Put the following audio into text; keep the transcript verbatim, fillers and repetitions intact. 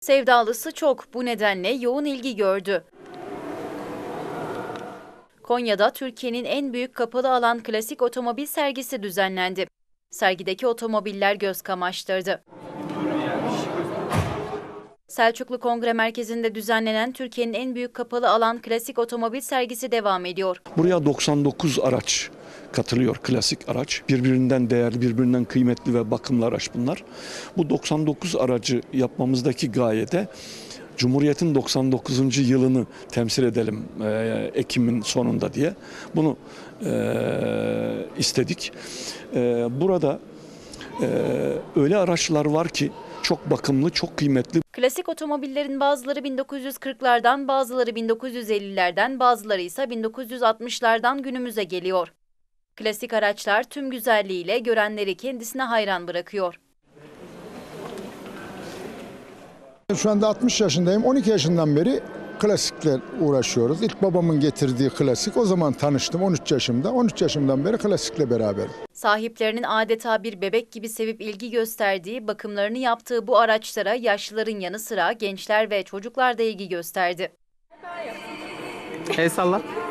Sevdalısı çok, bu nedenle yoğun ilgi gördü. Konya'da Türkiye'nin en büyük kapalı alan klasik otomobil sergisi düzenlendi. Sergideki otomobiller göz kamaştırdı. Selçuklu Kongre Merkezi'nde düzenlenen Türkiye'nin en büyük kapalı alan klasik otomobil sergisi devam ediyor. Buraya doksan dokuz araç katılıyor, klasik araç. Birbirinden değerli, birbirinden kıymetli ve bakımlı araç bunlar. Bu doksan dokuz aracı yapmamızdaki gaye de Cumhuriyet'in doksan dokuzuncu yılını temsil edelim e, Ekim'in sonunda diye. Bunu e, istedik. E, burada e, öyle araçlar var ki çok bakımlı, çok kıymetli. Klasik otomobillerin bazıları bin dokuz yüz kırklardan, bazıları bin dokuz yüz ellilerden, bazıları ise bin dokuz yüz altmışlardan günümüze geliyor. Klasik araçlar tüm güzelliğiyle görenleri kendisine hayran bırakıyor. Şu anda altmış yaşındayım. on iki yaşından beri klasikle uğraşıyoruz. İlk babamın getirdiği klasik. O zaman tanıştım on üç yaşımda. on üç yaşımdan beri klasikle beraberim. Sahiplerinin adeta bir bebek gibi sevip ilgi gösterdiği, bakımlarını yaptığı bu araçlara yaşlıların yanı sıra gençler ve çocuklar da ilgi gösterdi. El salla.